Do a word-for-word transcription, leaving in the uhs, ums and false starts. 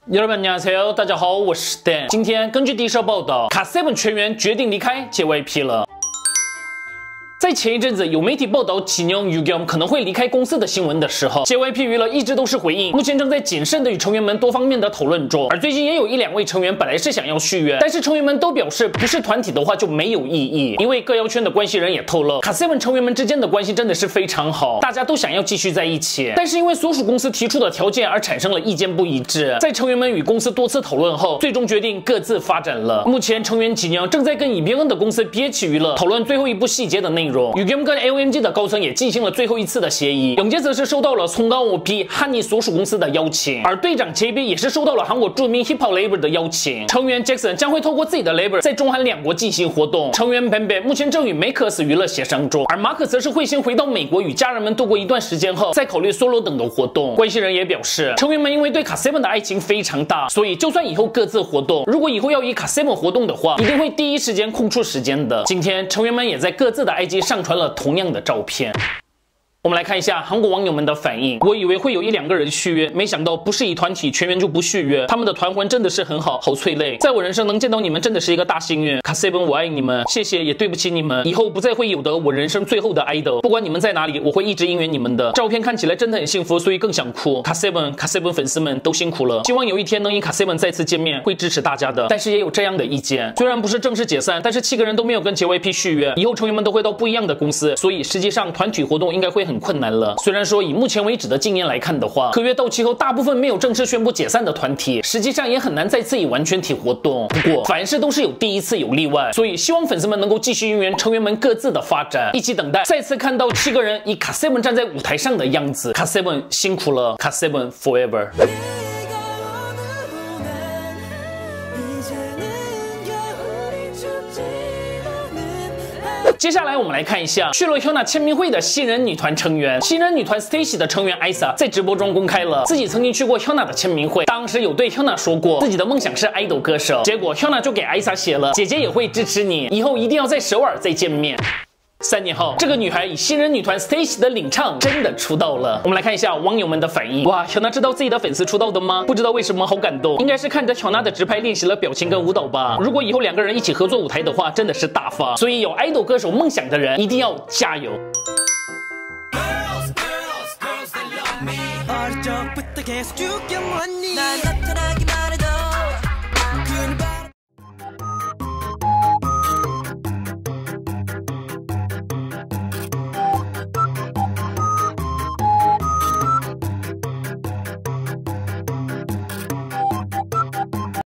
여러분 안녕하세요，大家好，我是 Dan。今天根据第一社报道，卡 seven 全员决定离开 J Y P 了。 在前一阵子有媒体报道启牛 Yugyeom 可能会离开公司的新闻的时候 ，J Y P 娱乐一直都是回应，目前正在谨慎的与成员们多方面的讨论中。而最近也有一两位成员本来是想要续约，但是成员们都表示不是团体的话就没有意义。因为歌谣圈的关系人也透露，卡 seven 成员们之间的关系真的是非常好，大家都想要继续在一起，但是因为所属公司提出的条件而产生了意见不一致。在成员们与公司多次讨论后，最终决定各自发展了。目前成员启牛正在跟以边恩的公司 B H 娱乐讨论最后一部细节的内容。Yugyeom 跟 L M G 的高层也进行了最后一次的协议，永杰则是收到了从高 O P 汉尼所属公司的邀请，而队长 J B 也是收到了韩国著名 Hip Hop Label 的邀请。成员 Jackson 将会透过自己的 Label 在中韩两国进行活动。成员 Ben Ben 目前正与 Makers 娱乐协商中，而马可则是会先回到美国与家人们度过一段时间后，再考虑 solo 等的活动。关系人也表示，成员们因为对卡 seven 的爱情非常大，所以就算以后各自活动，如果以后要以卡 seven 活动的话，一定会第一时间空出时间的。今天成员们也在各自的 I G 上传了同样的照片。 我们来看一下韩国网友们的反应。我以为会有一两个人续约，没想到不是以团体全员就不续约。他们的团魂真的是很好，好催泪。在我人生能见到你们，真的是一个大幸运。卡 seven， 我爱你们，谢谢，也对不起你们，以后不再会有的我人生最后的 idol。不管你们在哪里，我会一直应援你们的。照片看起来真的很幸福，所以更想哭。卡 seven， 卡 seven 粉丝们都辛苦了，希望有一天能与卡 seven 再次见面，会支持大家的。但是也有这样的意见，虽然不是正式解散，但是七个人都没有跟 J Y P 续约，以后成员们都会到不一样的公司，所以实际上团体活动应该会很困难了。虽然 虽然说以目前为止的经验来看的话，合约到期后大部分没有正式宣布解散的团体，实际上也很难再次以完全体活动。不过凡事都是有第一次有例外，所以希望粉丝们能够继续应援成员们各自的发展，一起等待再次看到七个人以卡 seven 站在舞台上的样子。卡 seven 辛苦了，卡 seven forever。 接下来我们来看一下去了 Hyuna 签名会的新人女团成员。新人女团 Stacy 的成员 Isa 在直播中公开了自己曾经去过 Hyuna 的签名会，当时有对 Hyuna 说过自己的梦想是 idol 歌手，结果 Hyuna 就给 Isa 写了姐姐也会支持你，以后一定要在首尔再见面。 三年后，这个女孩以新人女团 Stacy 的领唱真的出道了。我们来看一下网友们的反应。哇 ，Hyuna 知道自己的粉丝出道的吗？不知道为什么好感动，应该是看着 Hyuna 的直拍练习了表情跟舞蹈吧。如果以后两个人一起合作舞台的话，真的是大发。所以有 idol 歌手梦想的人一定要加油。 어릴 적부터 계속 죽여왔니 난